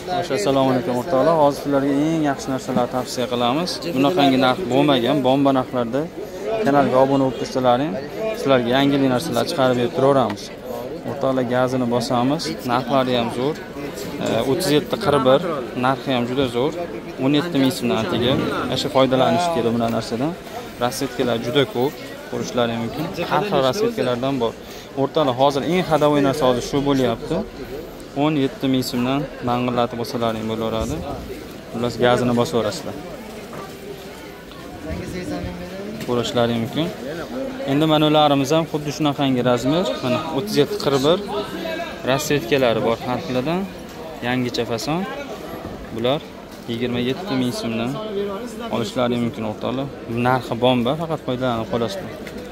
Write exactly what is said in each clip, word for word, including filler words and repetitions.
Assalomu alaykum o'rtoqlar. Hozir sizlarga eng yaxshi narsalarni tavsiya qilamiz. Bunaqangi narx bo'lmagan, bomba narxlarda kanalga obuna bo'lib tursalaring, sizlarga yangi narsalar chiqarib berib turaveramiz. O'rtoqlar, gazini bosamiz. Narxlari ham zo'r. o'ttiz yetti qirq bir, narxi ham juda zo'r. o'n yetti ming so'mdan atiga. O'sha foydalanish kerak bu narsadan. Rasvetkalar juda ko'p, ko'rishlaring mumkin. Har xil rasvetkalardan bor. O'rtoqlar, hozir eng hadavoy narsa hozir shu bo'lyapti. o'n yetti ming so'mdan mang'illatib bo'lsalaring bo'laveradi. Xullas gazini bosaverasizlar. Ko'rishlaring mumkin. Endi mana ularimiz ham xuddi shunaqangi razmer, mana o'ttiz yetti qirq bir rasvetkalari bor har xilidan. Yangicha fason. Bular yigirma yetti ming so'mdan olishlaring mumkin o'rtoqlar. Narxi bomba, faqat foydalanib qolasizlar.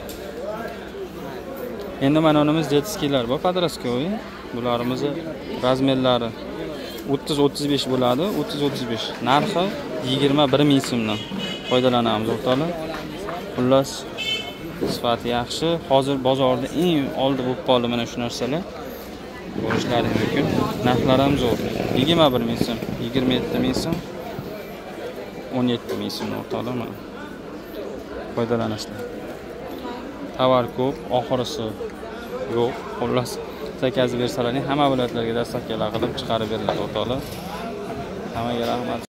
Endi mana unimiz detskilar bor, podraskovoy. Bularimiz razmerlari o'ttiz o'ttiz besh bo'ladi, o'ttiz o'ttiz besh. Narxi yigirma bir ming so'mdan foydalanamiz o'rtoqlar. Xullas, sifati yaxshi. Hozir bozorda eng oldi bo'lib qoldi mana shu narsalar. Ko'rishlaring mumkin. Narxlar ham zo'r. yigirma bir ming so'm, yigirma yetti ming so'm, o'n yetti ming so'm o'rtoqlar mana. Foydalanasizlar. Tovar ko'p, oxirisi yo'q. Xullas, zakaz bersalaring hamma viloyatlarga dastavkalar qilib chiqarib beriladi o'rtoqlar. Hammaga rahmat.